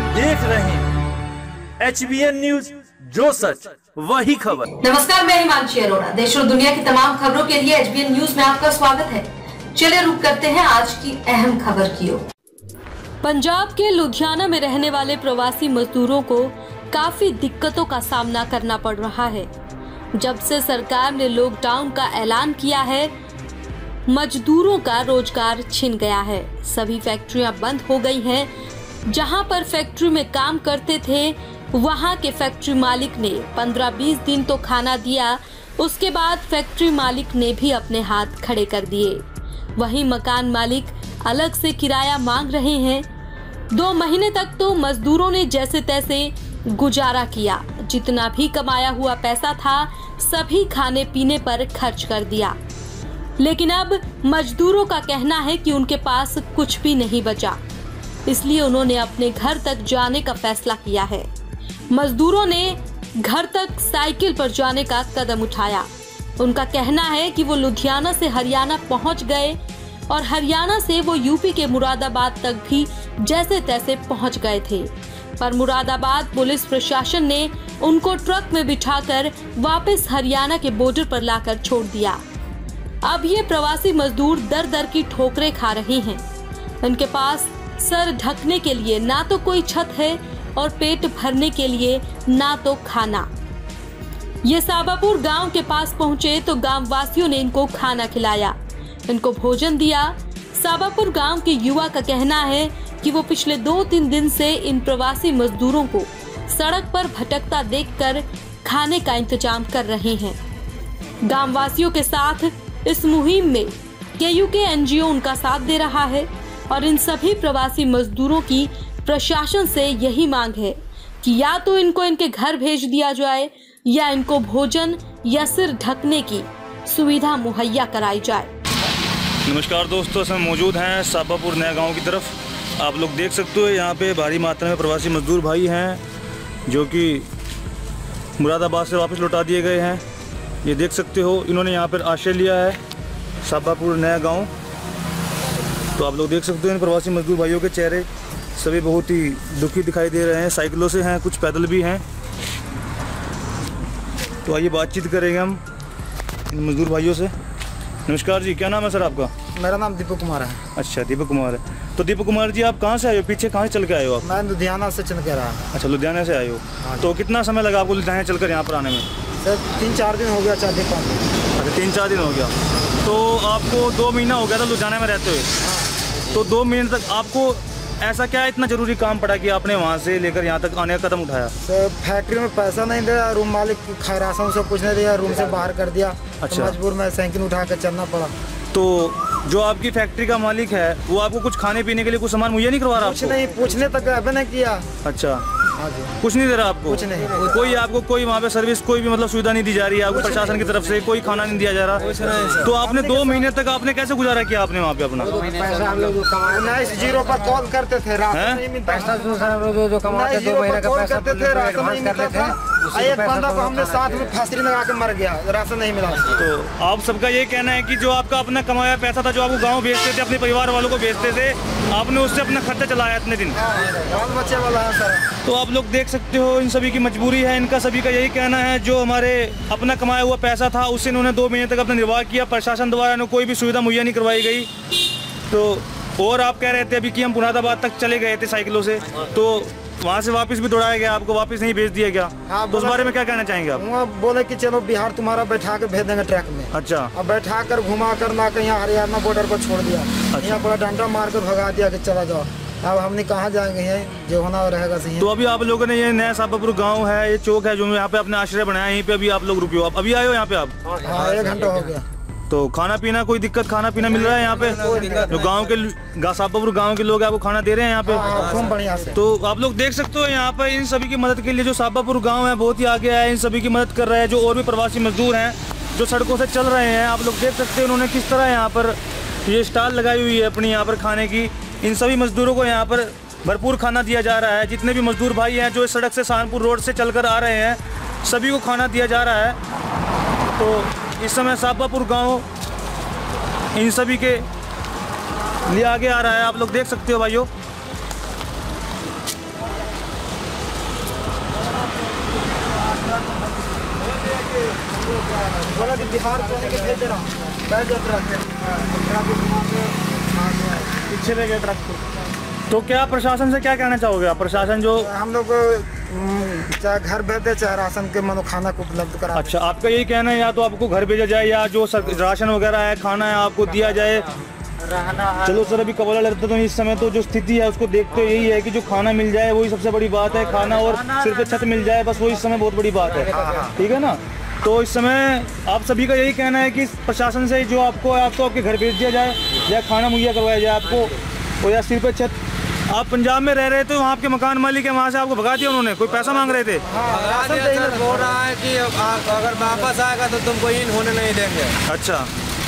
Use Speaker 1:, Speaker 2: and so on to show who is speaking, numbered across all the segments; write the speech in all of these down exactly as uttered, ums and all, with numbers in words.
Speaker 1: देख रहे हैं एच बी एन न्यूज, जो सच वही खबर।
Speaker 2: नमस्कार, मैं हिमांशी अरोड़ा। देश और दुनिया की तमाम खबरों के लिए एच बी एन न्यूज में आपका स्वागत है। चलिए रुक करते हैं आज की अहम खबर की ओर।
Speaker 3: पंजाब के लुधियाना में रहने वाले प्रवासी मजदूरों को काफी दिक्कतों का सामना करना पड़ रहा है। जब से सरकार ने लॉकडाउन का ऐलान किया है, मजदूरों का रोजगार छिन गया है। सभी फैक्ट्रियां बंद हो गई हैं। जहां पर फैक्ट्री में काम करते थे, वहां के फैक्ट्री मालिक ने पंद्रह बीस दिन तो खाना दिया, उसके बाद फैक्ट्री मालिक ने भी अपने हाथ खड़े कर दिए। वहीं मकान मालिक अलग से किराया मांग रहे हैं। दो महीने तक तो मजदूरों ने जैसे तैसे गुजारा किया। जितना भी कमाया हुआ पैसा था, सभी खाने पीने पर खर्च कर दिया। लेकिन अब मजदूरों का कहना है कि उनके पास कुछ भी नहीं बचा, इसलिए उन्होंने अपने घर तक जाने का फैसला किया है। मजदूरों ने घर तक साइकिल पर जाने का कदम उठाया। उनका कहना है कि वो लुधियाना से हरियाणा पहुंच गए और हरियाणा से वो यूपी के मुरादाबाद तक भी जैसे तैसे पहुंच गए थे, पर मुरादाबाद पुलिस प्रशासन ने उनको ट्रक में बिठाकर वापस हरियाणा के बॉर्डर पर लाकर छोड़ दिया। अब ये प्रवासी मजदूर दर दर की ठोकरें खा रहे हैं। उनके पास सर ढकने के लिए ना तो कोई छत है और पेट भरने के लिए ना तो खाना। ये साबापुर गांव के पास पहुंचे तो गांव वासियों ने इनको खाना खिलाया, इनको भोजन दिया। साबापुर गांव के युवा का कहना है कि वो पिछले दो तीन दिन से इन प्रवासी मजदूरों को सड़क पर भटकता देखकर खाने का इंतजाम कर रहे हैं। गांव वासियों के साथ इस मुहिम में के यू के एन जी ओ उनका साथ दे रहा है और इन सभी प्रवासी मजदूरों की प्रशासन से यही मांग है कि या तो इनको इनके घर भेज दिया जाए या इनको भोजन या सिर ढकने की सुविधा मुहैया कराई जाए।
Speaker 4: नमस्कार दोस्तों, हम मौजूद हैं साबापुर नया गांव की तरफ। आप लोग देख सकते हो यहाँ पे भारी मात्रा में प्रवासी मजदूर भाई हैं जो कि मुरादाबाद से वापस लौटा दिए गए हैं। ये देख सकते हो, इन्होंने यहाँ पर आश्रय लिया है, साबापुर नया गांव। तो आप लोग देख सकते हो इन प्रवासी मजदूर भाइयों के चेहरे सभी बहुत ही दुखी दिखाई दे रहे हैं। साइकिलों से हैं, कुछ पैदल भी हैं। तो आइए बातचीत करेंगे हम इन मजदूर भाइयों से। नमस्कार जी, क्या नाम है सर आपका?
Speaker 5: मेरा नाम दीपक कुमार है।
Speaker 4: अच्छा, दीपक कुमार है। तो दीपक कुमार जी, आप कहाँ से आए हो? पीछे कहाँ से चल के आए हो आप?
Speaker 5: मैं लुधियाना से चल के रहा।
Speaker 4: अच्छा, लुधियाना से आए हो।
Speaker 5: हाँ,
Speaker 4: तो कितना समय लगा आपको लुधियाना चलकर यहाँ पर आने में?
Speaker 5: सर तीन चार दिन हो गया, चार दिन पाँच दिन।
Speaker 4: अच्छा, तीन चार दिन हो गया। तो आपको दो महीना हो गया था लुधियाना में रहते हुए।
Speaker 5: हाँ।
Speaker 4: तो दो महीने तक आपको ऐसा क्या इतना ज़रूरी काम पड़ा कि आपने वहाँ से लेकर यहाँ तक आने का कदम उठाया?
Speaker 5: सर फैक्ट्री में पैसा नहीं दिया, रूम मालिक खा राशन सब कुछ नहीं दिया, रूम से बाहर कर दिया।
Speaker 4: अच्छा।
Speaker 5: तो मजबूर में साइकिल उठा कर चलना पड़ा।
Speaker 4: तो जो आपकी फैक्ट्री का मालिक है वो आपको कुछ खाने पीने के लिए कुछ सामान मुहैया नहीं करवा रहा?
Speaker 5: कुछ नहीं, पूछने तक अभी नहीं किया।
Speaker 4: अच्छा,
Speaker 5: हाँ जी।
Speaker 4: कुछ नहीं दे रहा आपको?
Speaker 5: कुछ नहीं।
Speaker 4: कोई आपको कोई वहाँ पे सर्विस, कोई भी मतलब सुविधा नहीं दी जा रही है आपको? प्रशासन की तरफ से कोई खाना नहीं दिया जा रहा? तो आपने दो महीने तक आपने कैसे गुजारा किया आपने वहाँ पे अपना?
Speaker 5: पैसा हम लोग नाइस जीरो पर कॉल करते थे, राशन नहीं मिलता। पैसा जो जो कमाते दो महीने का पैसा करते थे, राशन नहीं मिलता था। एक बंदा को हमने साथ में फांसी लगा के मर गया, राशन नहीं मिला।
Speaker 4: तो आप सबका ये कहना है कि जो आपका अपना कमाया पैसा था, जो आपको गाँव भेजते थे, अपने परिवार वालों को भेजते थे, आपने उससे अपना खर्चा चलाया इतने दिन?
Speaker 5: बाल बच्चे वाला है सर।
Speaker 4: तो आप लोग देख सकते हो, इन सभी की मजबूरी है। इनका सभी का यही कहना है, जो हमारे अपना कमाया हुआ पैसा था उससे इन्होंने दो महीने तक अपना निर्वाह किया। प्रशासन द्वारा इन्हें कोई भी सुविधा मुहैया नहीं करवाई गई। तो और आप कह रहे थे अभी कि हम मुरादाबाद तक चले गए थे साइकिलों से, तो वहाँ से वापस भी दौड़ाया गया, आपको वापस नहीं भेज दिया गया?
Speaker 5: हाँ,
Speaker 4: तो उस बारे में क्या कहना चाहेंगे आप?
Speaker 5: वो बोले कि चलो बिहार तुम्हारा बैठा के भेज देंगे ट्रक में।
Speaker 4: अच्छा।
Speaker 5: अब बैठा कर घुमा कर ला कर यहाँ हरियाणा बॉर्डर पर छोड़ दिया।
Speaker 4: अच्छा।
Speaker 5: यहाँ पर डंडा मार कर भगा दिया कि चला जाओ। अब हमने कहाँ जाएंगे, हैं जो होना रहेगा सही।
Speaker 4: तो अभी आप लोगों ने ये नया साबापुर गांव है, ये चौक है जो यहाँ पे अपने आश्रय बनाया, यहीं पे अभी आप लोग रुके हो? आप अभी आए हो यहाँ पे? आप?
Speaker 5: हाँ, एक घंटा हो गया।
Speaker 4: तो खाना पीना कोई दिक्कत, खाना पीना मिल रहा है यहाँ पे? जो गांव के साबापुर गांव के लोग हैं आपको खाना दे रहे हैं यहाँ पे?
Speaker 5: खूब बढ़िया से।
Speaker 4: तो आप लोग देख सकते हो यहाँ पे इन सभी की मदद के लिए जो साबापुर गांव है बहुत ही आगे है, इन सभी की मदद कर रहा है। जो और भी प्रवासी मजदूर हैं जो सड़कों से चल रहे हैं, आप लोग देख सकते हैं उन्होंने किस तरह यहाँ पर ये स्टॉल लगाई हुई है अपनी यहाँ पर खाने की। इन सभी मजदूरों को यहाँ पर भरपूर खाना दिया जा रहा है। जितने भी मजदूर भाई हैं जो इस सड़क से सहारनपुर रोड से चलकर आ रहे हैं, सभी को खाना दिया जा रहा है। तो इस समय साबापुर गांव इन सभी के लिए आगे आ रहा है, आप लोग देख सकते हो भाइयों।
Speaker 5: बोला कि बिहार को लेके भेज रहा हूँ, बैठ जा ट्रक
Speaker 4: पीछे रह गया ट्रक। तो क्या प्रशासन से क्या कहना चाहोगे आप? प्रशासन जो
Speaker 5: हम लोग चाहे घर भेज दे चाहे राशन के मनो खाना को उपलब्ध करा।
Speaker 4: अच्छा, आपका यही कहना है या तो आपको घर भेजा जाए या जो सर, राशन वगैरह है, खाना है, आपको दिया जाए। चलो सर, अभी कबला लगता तो इस समय तो जो स्थिति है उसको देखते यही है कि जो खाना मिल जाए वही सबसे बड़ी बात है। खाना और सिर्फ छत मिल जाए बस वही इस समय बहुत बड़ी बात है, ठीक है ना। तो इस समय आप सभी का यही कहना है कि प्रशासन से जो आपको आपको आपके घर भेज दिया जाए या खाना मुहैया करवाया जाए आपको, और या सिर पे छत। आप पंजाब में रह रहे थे, वहाँ आपके मकान मालिक है, वहाँ से आपको भगा दिया उन्होंने, कोई पैसा मांग रहे थे?
Speaker 6: हाँ, सर बोल रहा है कि अगर वापस आएगा तो तुमको इन होने नहीं देंगे।
Speaker 4: अच्छा,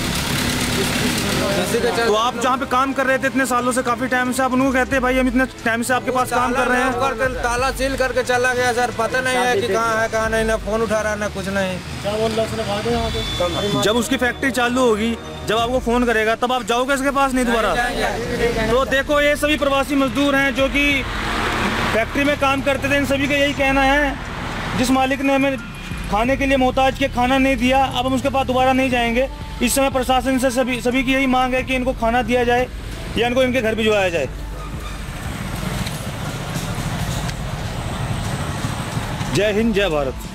Speaker 4: तो आप जहाँ पे काम कर रहे थे इतने सालों से, काफी टाइम से, आप उनको कहते हैं भाई हम इतने टाइम से आपके पास काम कर रहे हैं?
Speaker 6: करके ताला सील करके चला गया सर, पता नहीं है कि कहाँ है कहाँ नहीं, ना फोन उठा रहा ना कुछ नहीं।
Speaker 4: क्या बोल रहा है? जब उसकी फैक्ट्री चालू होगी, जब आपको फोन करेगा तब आप जाओगे इसके पास? नहीं दोबारा। तो देखो, ये सभी प्रवासी मजदूर हैं जो कि फैक्ट्री में काम करते थे, इन सभी का यही कहना है, जिस मालिक ने हमें खाने के लिए मोहताज के खाना नहीं दिया, अब हम उसके पास दोबारा नहीं जाएंगे। इस समय प्रशासन से सभी सभी की यही मांग है कि इनको खाना दिया जाए या इनको इनके घर भिजवाया जाए। जय हिंद, जय भारत।